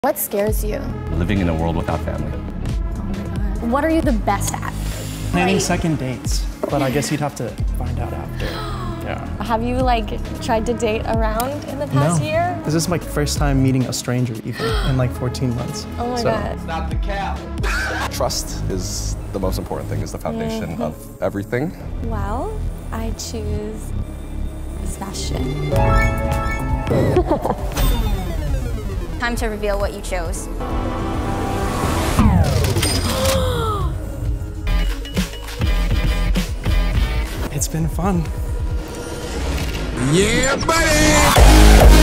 What scares you? Living in a world without family. Oh my God. What are you the best at? Planning second dates, but I guess you'd have to find out after. Yeah. Have you tried to date around in the past year? This is my first time meeting a stranger even in like 14 months. Oh my God. Stop the cap. Trust is the most important thing, is the foundation of everything. Well, I choose Sebastian. Time to reveal what you chose. It's been fun. Yeah, buddy!